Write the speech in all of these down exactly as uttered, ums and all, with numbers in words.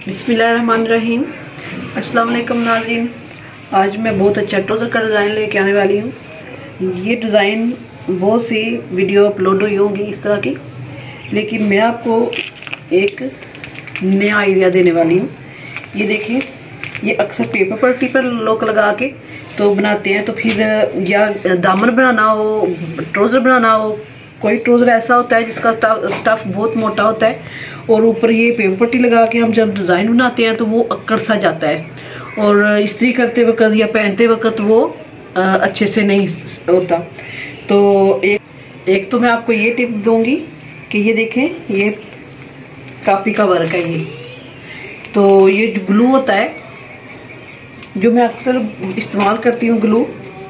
बिस्मिल्लाहिर्रहमानिर्रहीम। अस्सलाम वालेकुम नाज़रीन। आज मैं बहुत अच्छा ट्राउज़र का डिज़ाइन लेके आने वाली हूँ। ये डिज़ाइन बहुत सी वीडियो अपलोड हुई होंगी इस तरह की, लेकिन मैं आपको एक नया आइडिया देने वाली हूँ। ये देखें, ये अक्सर पेपर पट्टी पर लोग लगा के तो बनाते हैं, तो फिर या दामन बनाना हो, ट्राउज़र बनाना हो, कोई ट्राउज़र ऐसा होता है जिसका स्टफ़ बहुत मोटा होता है और ऊपर ये पेपर पट्टी लगा के हम जब डिज़ाइन बनाते हैं तो वो अकड़ सा जाता है और इस्त्री करते वक्त या पहनते वक्त वो अच्छे से नहीं होता। तो एक एक तो मैं आपको ये टिप दूंगी कि ये देखें, ये कापी का वर्क है। ये तो ये जो ग्लू होता है, जो मैं अक्सर इस्तेमाल करती हूँ ग्लू,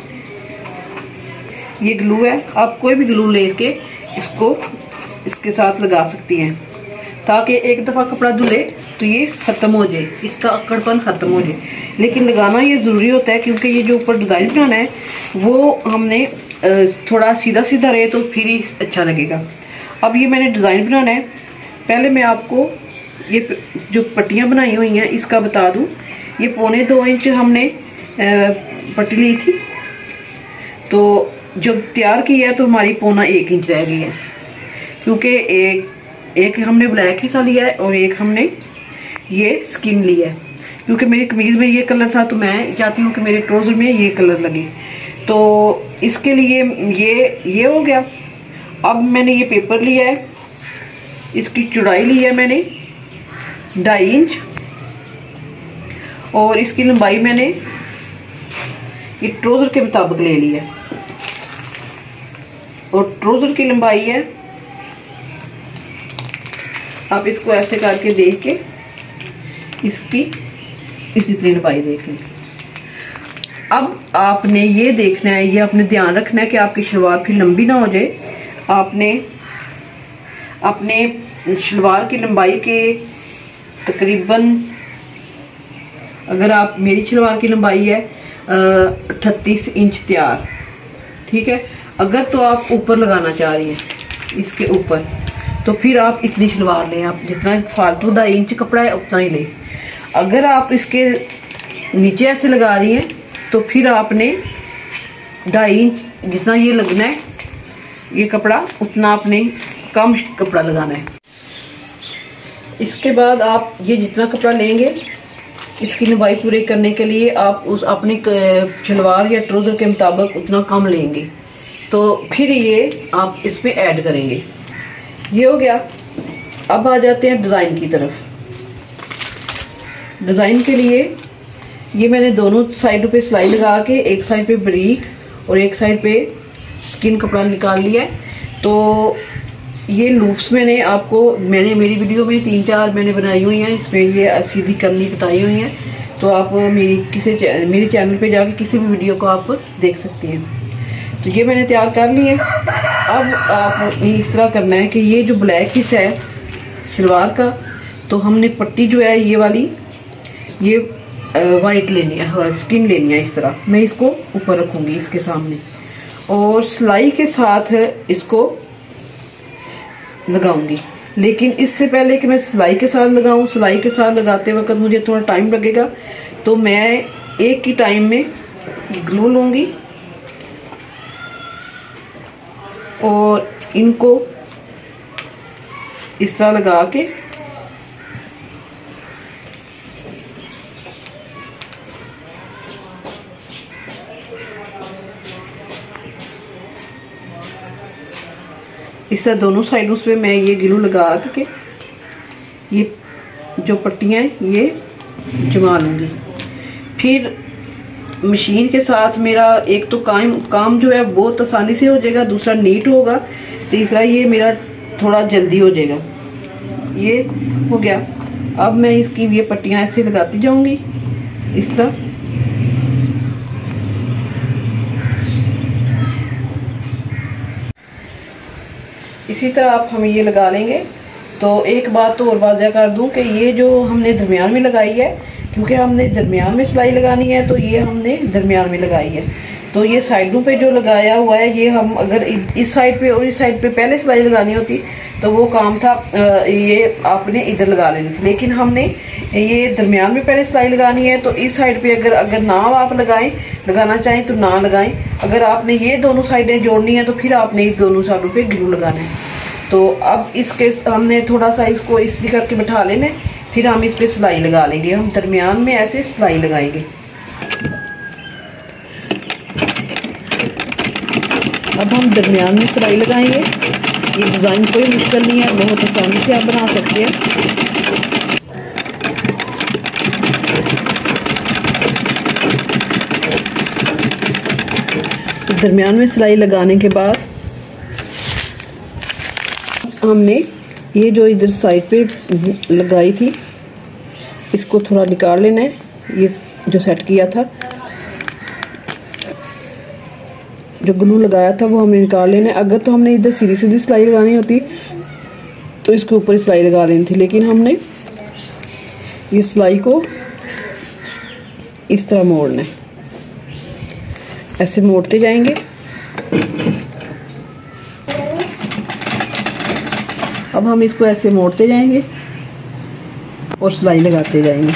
ये ग्लू है। आप कोई भी ग्लू लेके इसको इसके साथ लगा सकती हैं ताकि एक दफ़ा कपड़ा धुले तो ये ख़त्म हो जाए, इसका अकड़पन ख़त्म हो जाए। लेकिन लगाना ये ज़रूरी होता है क्योंकि ये जो ऊपर डिज़ाइन बनाना है वो हमने थोड़ा सीधा सीधा रहे तो फिर ही अच्छा लगेगा। अब ये मैंने डिज़ाइन बनाना है। पहले मैं आपको ये जो पट्टियाँ बनाई हुई हैं इसका बता दूँ। ये पौने दो इंच हमने पट्टी ली थी, तो जब तैयार की है तो हमारी पौना एक इंच रह गई है, क्योंकि एक एक हमने ब्लैक हिस्सा लिया है और एक हमने ये स्किन लिया है। क्योंकि मेरी कमीज में ये कलर था तो मैं चाहती हूँ कि मेरे ट्राउज़र में ये कलर लगे, तो इसके लिए ये ये हो गया। अब मैंने ये पेपर लिया है, इसकी चौड़ाई ली है मैंने ढाई इंच और इसकी लंबाई मैंने ये ट्राउज़र के मुताबिक ले ली है और ट्राउज़र की लंबाई है, आप इसको ऐसे करके देख के इसकी इस जितनी लंबाई देख लें। अब आपने ये देखना है, ये आपने ध्यान रखना है कि आपकी शलवार फिर लंबी ना हो जाए। आपने अपने शलवार की लंबाई के तकरीबन, अगर आप मेरी शलवार की लंबाई है अठतीस इंच तैयार, ठीक है। अगर तो आप ऊपर लगाना चाह रही हैं इसके ऊपर, तो फिर आप इतनी शलवार लें, आप जितना फालतू ढाई इंच कपड़ा है उतना ही लें। अगर आप इसके नीचे ऐसे लगा रही हैं तो फिर आपने ढाई इंच जितना ये लगना है ये कपड़ा, उतना आपने कम कपड़ा लगाना है। इसके बाद आप ये जितना कपड़ा लेंगे इसकी लंबाई पूरी करने के लिए आप उस अपनी शलवार या ट्राउज़र के मुताबिक उतना कम लेंगे, तो फिर ये आप इसमें ऐड करेंगे। ये हो गया। अब आ जाते हैं डिज़ाइन की तरफ। डिज़ाइन के लिए ये मैंने दोनों साइडों पे सिलाई लगा के एक साइड पे बारीक और एक साइड पे स्किन कपड़ा निकाल लिया है। तो ये लूप्स मैंने आपको मैंने मेरी वीडियो में तीन चार मैंने बनाई हुई हैं, इसमें ये सीधी करनी बताई हुई हैं, तो आप मेरी किसी मेरे चैनल पे जाके किसी भी वीडियो को आप देख सकती हैं। तो ये मैंने तैयार कर ली है। अब आपने इस तरह करना है कि ये जो ब्लैक हिस्सा है शलवार का, तो हमने पट्टी जो है ये वाली ये वाइट लेनी है, स्किन लेनी है। इस तरह मैं इसको ऊपर रखूँगी इसके सामने और सिलाई के साथ इसको लगाऊंगी। लेकिन इससे पहले कि मैं सिलाई के साथ लगाऊं, सिलाई के साथ लगाते वक्त मुझे थोड़ा टाइम लगेगा, तो मैं एक ही टाइम में ग्लू लूँगी और इनको इस तरह लगा के इस तरह दोनों साइडों पे मैं ये ग्लू लगा के ये जो पट्टियां हैं ये जमा लूँगी। फिर मशीन के साथ मेरा एक तो काम काम जो है बहुत आसानी से हो जाएगा, दूसरा नीट होगा, तीसरा ये मेरा थोड़ा जल्दी हो जाएगा। ये हो गया। अब मैं इसकी ये पट्टियां ऐसे लगाती जाऊंगी इस तरह। इसी तरह आप हम ये लगा लेंगे। तो एक बात तो और वाज़ह कर दूं कि ये जो हमने दरमियान में लगाई है, क्योंकि हमने दरमियान में सिलाई लगानी है, तो ये हमने दरमियान में लगाई है। तो ये साइडों पे जो लगाया हुआ है, ये हम अगर इस साइड पे और इस साइड पे पहले सिलाई लगानी होती तो वो काम था, ये आपने इधर लगा लेनी थी। लेकिन हमने ये दरमियान में पहले सिलाई लगानी है, तो इस साइड पे अगर अगर ना आप लगाएं लगाना चाहें तो ना लगाएं। अगर आपने ये दोनों साइडें जोड़नी है तो फिर आपने इस दोनों साइडों पे ग्लू लगाना है। तो अब इसके हमने थोड़ा सा इसको इस्त्री करके बैठा लेना, फिर हम इस पर सिलाई लगा लेंगे। हम दरमियान में ऐसे सिलाई लगाएंगे। अब हम दरमियान में सिलाई लगाएंगे। ये डिज़ाइन कोई मुश्किल नहीं है, बहुत आसानी से आप बना सकते हैं। दरमियान में सिलाई लगाने के बाद हमने ये जो इधर साइड पे लगाई थी इसको थोड़ा निकाल लेना है। ये जो सेट किया था, जो ग्लू लगाया था वो हमने निकाल लेना है। अगर तो हमने इधर सीधी सीधी सिलाई लगानी होती तो इसके ऊपर सिलाई लगा लेनी थी, लेकिन हमने ये सिलाई को इस तरह मोड़ना है। ऐसे मोड़ते जाएंगे। अब हम इसको ऐसे मोड़ते जाएंगे और सिलाई लगाते जाएंगे।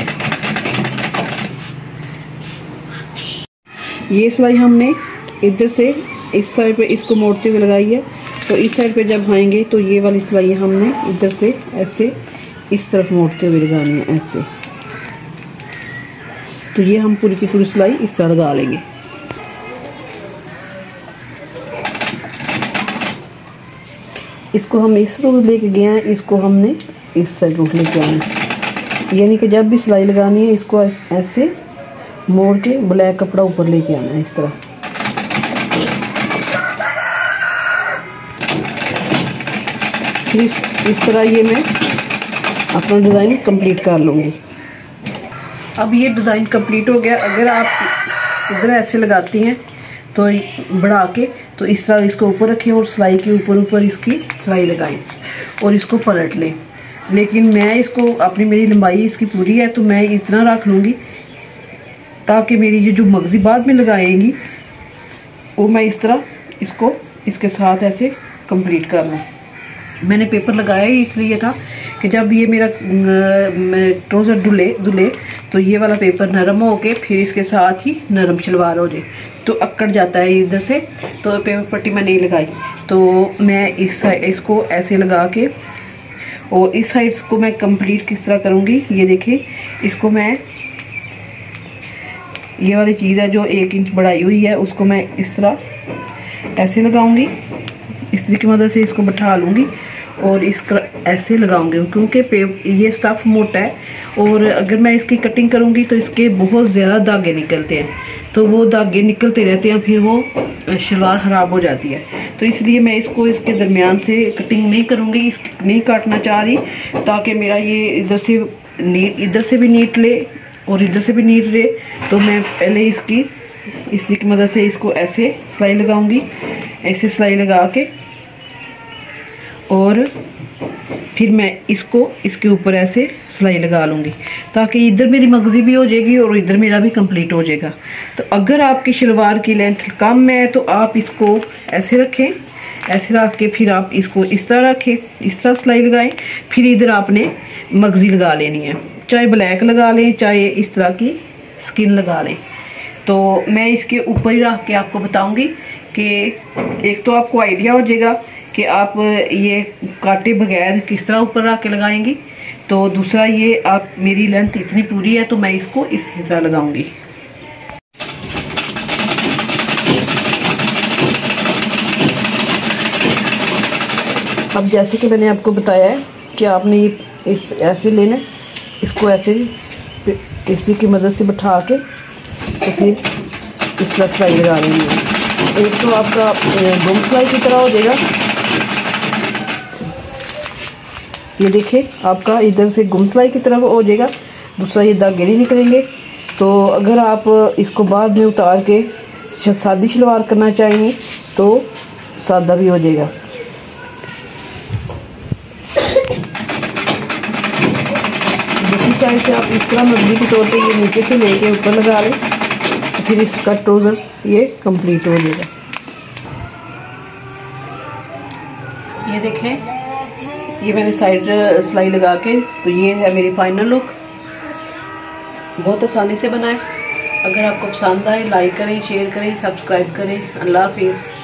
ये सिलाई हमने इधर से इस साइड पे इसको मोड़ते हुए लगाई है, तो इस साइड पे जब आएंगे तो ये वाली सिलाई हमने इधर से ऐसे इस तरफ मोड़ते हुए लगानी है ऐसे। तो ये हम पूरी की पूरी सिलाई इस तरह लगा लेंगे। इसको हम इस रूट लेके गए हैं, इसको हमने इस साइड रूट लेके आना है। यानी कि जब भी सिलाई लगानी है इसको ऐसे मोड़ के ब्लैक कपड़ा ऊपर लेके आना है इस तरह। फिर इस, इस तरह ये मैं अपना डिज़ाइन कंप्लीट कर लूँगी। अब ये डिज़ाइन कंप्लीट हो गया। अगर आप इधर ऐसे लगाती हैं तो बढ़ा के, तो इस तरह इसको ऊपर रखें और सिलाई के ऊपर ऊपर इसकी सिलाई लगाएं और इसको पलट लें। लेकिन मैं इसको अपनी मेरी लंबाई इसकी पूरी है तो मैं इस तरह रख लूँगी ताकि मेरी ये जो मगज़ी बाद में लगाएंगी वो मैं इस तरह इसको इसके साथ ऐसे कंप्लीट कर लूँ। मैंने पेपर लगाया ही इसलिए था कि जब ये मेरा ट्राउज़र धुले धुले तो ये वाला पेपर नरम हो के फिर इसके साथ ही नरम शलवार हो जाए, तो अकड़ जाता है इधर से। तो पेपर पट्टी मैं नहीं लगाई, तो मैं इस साइड इसको ऐसे लगा के और इस साइड को मैं कंप्लीट किस तरह करूँगी ये देखें। इसको मैं ये वाली चीज़ है जो एक इंच बढ़ाई हुई है उसको मैं इस तरह ऐसे लगाऊंगी, इस्त्री की मदद से इसको बैठा लूँगी और इस ऐसे लगाऊंगी। क्योंकि पे ये स्टफ़ मोटा है और अगर मैं इसकी कटिंग करूँगी तो इसके बहुत ज़्यादा धागे निकलते हैं, तो वो धागे निकलते रहते हैं, फिर वो शलवार ख़राब हो जाती है। तो इसलिए मैं इसको इसके दरमियान से कटिंग नहीं करूँगी, इस नहीं काटना चाह रही, ताकि मेरा ये इधर से नीट इधर से भी नीट ले और इधर से भी नीट रहे। तो मैं पहले इसकी इसी की मदद से इसको ऐसे सिलाई लगाऊंगी, ऐसे सिलाई लगा के और फिर मैं इसको इसके ऊपर ऐसे सिलाई लगा लूँगी ताकि इधर मेरी मगज़ी भी हो जाएगी और इधर मेरा भी कंप्लीट हो जाएगा। तो अगर आपकी शलवार की लेंथ कम है तो आप इसको ऐसे रखें, ऐसे रख के फिर आप इसको इस तरह रखें, इस तरह सिलाई लगाएं। फिर इधर आपने मगज़ी लगा लेनी है, चाहे ब्लैक लगा लें चाहे इस तरह की स्किन लगा लें। तो मैं इसके ऊपर ही रख के आपको बताऊंगी कि एक तो आपको आइडिया हो जाएगा कि आप ये काटे बगैर किस तरह ऊपर रख के लगाएंगी, तो दूसरा ये आप मेरी लेंथ इतनी पूरी है तो मैं इसको इस तरह लगाऊंगी। अब जैसे कि मैंने आपको बताया है कि आपने ये इस ऐसे लेना, इसको ऐसे इसी की मदद से बैठा के तो फिर इस तरह सिलाई लगा लेंगे। एक तो आपका गुम सिलाई की तरह हो जाएगा, ये देखिए आपका इधर से गुम सिलाई की तरफ हो जाएगा, दूसरा ये धागे नहीं निकलेंगे। तो अगर आप इसको बाद में उतार के सादी शलवार करना चाहेंगे तो सादा भी हो जाएगा। दूसरी साइड से आप इस तरह मजबूत के तौर पे ये नीचे से लेके ऊपर लगा लें, फिर इसका ट्राउज़र ये कंप्लीट हो जाएगा। ये देखें, ये मैंने साइड सिलाई लगा के, तो ये है मेरी फाइनल लुक। बहुत आसानी से बनाए। अगर आपको पसंद आए लाइक करें, शेयर करें, सब्सक्राइब करें। अल्लाह हाफिज़।